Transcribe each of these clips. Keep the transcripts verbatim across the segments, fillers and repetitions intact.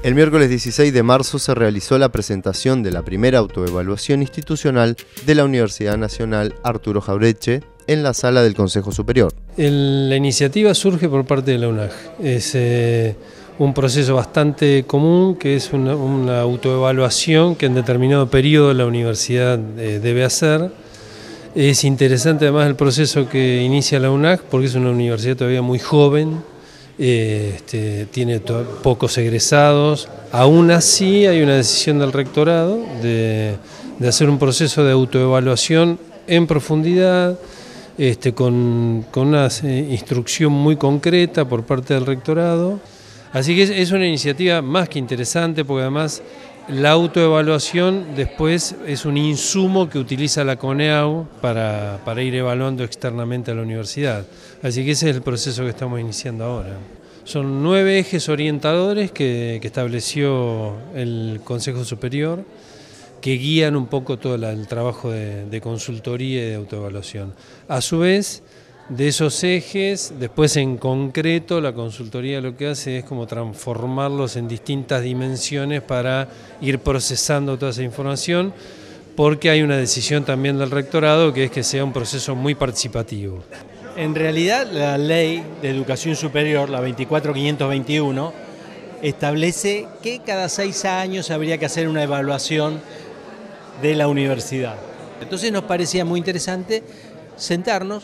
El miércoles dieciséis de marzo se realizó la presentación de la primera autoevaluación institucional de la Universidad Nacional Arturo Jauretche en la sala del Consejo Superior. El, la iniciativa surge por parte de la UNAG. Es eh, un proceso bastante común, que es una, una autoevaluación que en determinado periodo la universidad eh, debe hacer. Es interesante además el proceso que inicia la UNAG porque es una universidad todavía muy joven. Eh, este, tiene pocos egresados. Aún así hay una decisión del rectorado de, de hacer un proceso de autoevaluación en profundidad, este, con, con una eh, instrucción muy concreta por parte del rectorado. Así que es, es una iniciativa más que interesante, porque además la autoevaluación después es un insumo que utiliza la CONEAU para, para ir evaluando externamente a la universidad. Así que ese es el proceso que estamos iniciando ahora. Son nueve ejes orientadores que, que estableció el Consejo Superior, que guían un poco todo la, el trabajo de, de consultoría y de autoevaluación. A su vez, de esos ejes, después en concreto la consultoría lo que hace es como transformarlos en distintas dimensiones para ir procesando toda esa información, porque hay una decisión también del rectorado que es que sea un proceso muy participativo. En realidad la ley de educación superior, la veinticuatro mil quinientos veintiuno, establece que cada seis años habría que hacer una evaluación de la universidad. Entonces nos parecía muy interesante sentarnos,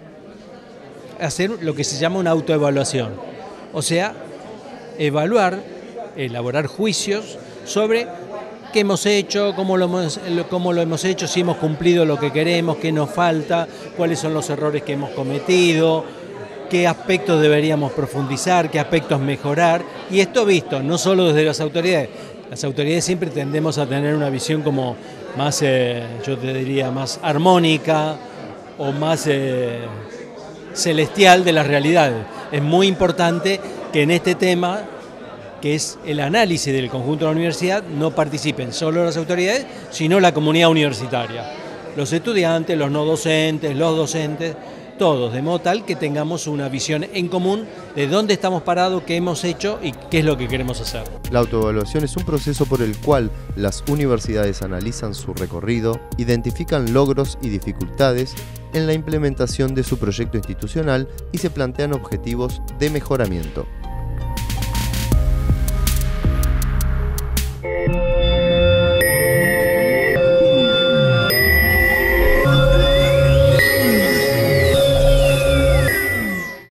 hacer lo que se llama una autoevaluación, o sea, evaluar, elaborar juicios sobre qué hemos hecho, cómo lo hemos, cómo lo hemos hecho, si hemos cumplido lo que queremos, qué nos falta, cuáles son los errores que hemos cometido, qué aspectos deberíamos profundizar, qué aspectos mejorar, y esto visto no solo desde las autoridades. Las autoridades siempre tendemos a tener una visión como más, eh, yo te diría, más armónica o más eh, celestial de las realidades. Es muy importante que en este tema, que es el análisis del conjunto de la universidad, no participen solo las autoridades, sino la comunidad universitaria. Los estudiantes, los no docentes, los docentes, todos, de modo tal que tengamos una visión en común de dónde estamos parados, qué hemos hecho y qué es lo que queremos hacer. La autoevaluación es un proceso por el cual las universidades analizan su recorrido, identifican logros y dificultades en la implementación de su proyecto institucional y se plantean objetivos de mejoramiento.